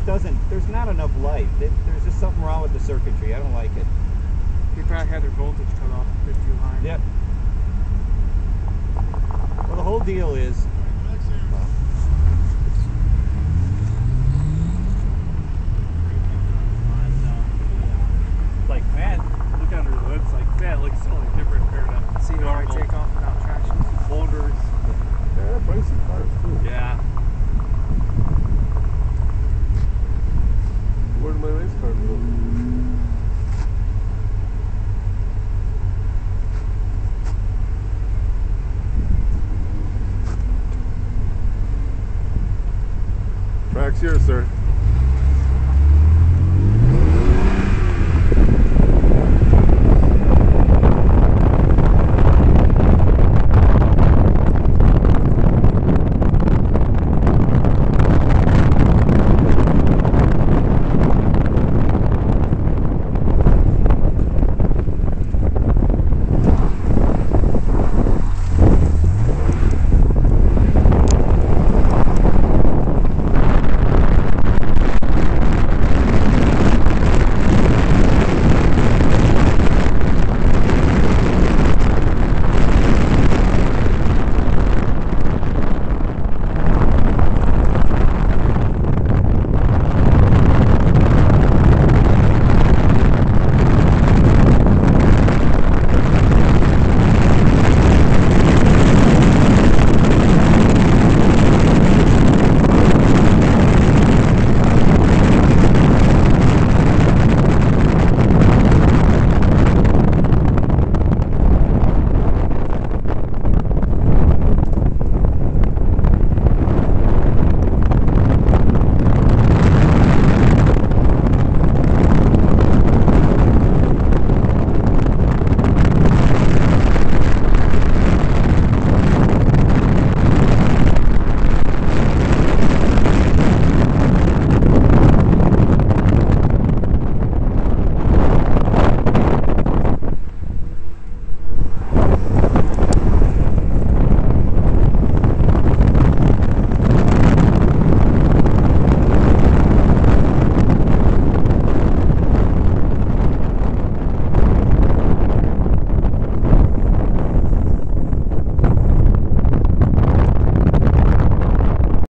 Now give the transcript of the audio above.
doesn't, there's not enough light. There's just something wrong with the circuitry. I don't like it. They probably had their voltage cut off a bit too high. Yep. Well, the whole deal is